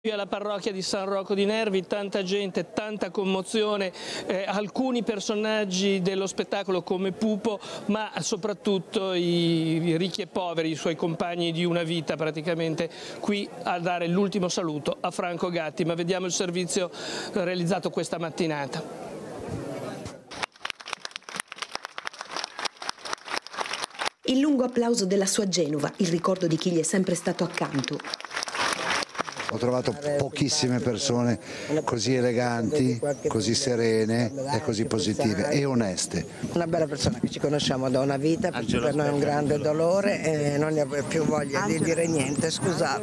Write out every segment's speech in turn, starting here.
Alla parrocchia di San Rocco di Nervi, tanta gente, tanta commozione, alcuni personaggi dello spettacolo come Pupo, ma soprattutto i ricchi e poveri, i suoi compagni di una vita praticamente, qui a dare l'ultimo saluto a Franco Gatti. Ma vediamo il servizio realizzato questa mattinata. Il lungo applauso della sua Genova, il ricordo di chi gli è sempre stato accanto. Ho trovato pochissime persone così eleganti, così serene e così positive e oneste. Una bella persona che ci conosciamo da una vita, perché per noi è un grande dolore e non ne avevo più voglia di dire niente, scusate.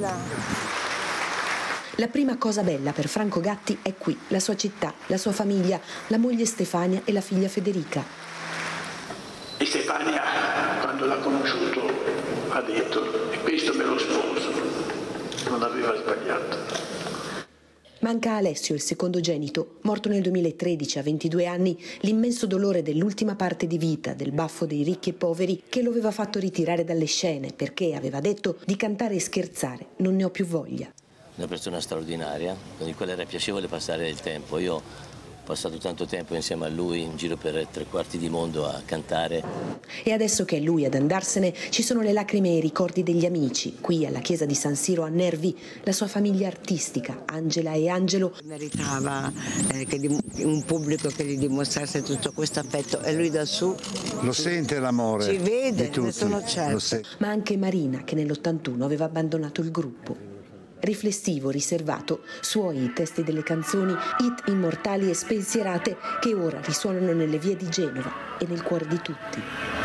La prima cosa bella per Franco Gatti è qui, la sua città, la sua famiglia, la moglie Stefania e la figlia Federica. E Stefania, quando l'ha conosciuto, ha detto: e questo me lo sposo. Non aveva sbagliato. Manca Alessio, il secondogenito, morto nel 2013 a 22 anni, l'immenso dolore dell'ultima parte di vita del baffo dei ricchi e poveri che lo aveva fatto ritirare dalle scene perché aveva detto di cantare e scherzare, non ne ho più voglia. Una persona straordinaria, con la quale era piacevole passare del tempo. Io ho passato tanto tempo insieme a lui in giro per 3/4 di mondo a cantare. E adesso che è lui ad andarsene, ci sono le lacrime e i ricordi degli amici. Qui alla chiesa di San Siro a Nervi, la sua famiglia artistica, Angela e Angelo. Meritava un pubblico che gli dimostrasse tutto questo affetto e lui da su Lo sente l'amore. ci vede, di tutti. ne sono certo. Ma anche Marina, che nell'81 aveva abbandonato il gruppo. Riflessivo, riservato, suoi i testi delle canzoni, hit immortali e spensierate che ora risuonano nelle vie di Genova e nel cuore di tutti.